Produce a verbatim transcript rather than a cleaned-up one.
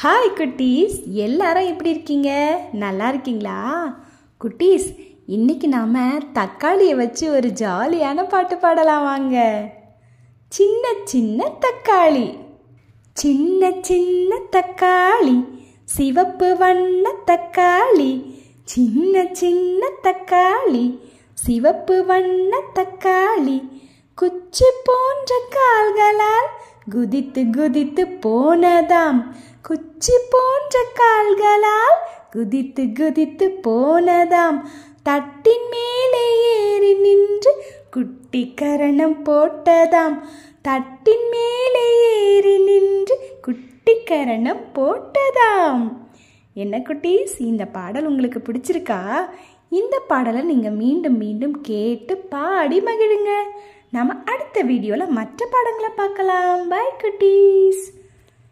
Hi குட்டீஸ், எல்லாரும் எப்படி இருக்கீங்க? நல்லா இருக்கீங்களா? குட்டீஸ், இன்னைக்கு நாம தக்காளியை வச்சு ஒரு ஜாலியான பாட்டு பாடலாம் வாங்க. சின்ன சின்ன தக்காளி, சின்ன சின்ன தக்காளி, சிவப்பு வண்ண தக்காளி, சின்ன சின்ன தக்காளி, சிவப்பு வண்ண தக்காளி, குச்சி போன்ற கால்களால் குதித்து குதித்து போனதாம். குச்சி போன்ற கால்களால் குதித்து குதித்து போனதாம். தட்டின் மேலே ஏறி நின்று குட்டி கரணம் போட்டதாம். தட்டின் மேலே ஏறி நின்று குட்டி கரணம் போட்டதாம். என்ன குட்டீஸ், இந்த பாடல் உங்களுக்கு பிடிச்சிருக்கா? இந்த பாடலை நீங்கள் மீண்டும் மீண்டும் கேட்டு பாடி மகிழுங்க. நம்ம அடுத்த வீடியோவில் மற்ற பாடங்களை பார்க்கலாம். பை குட்டீஸ்.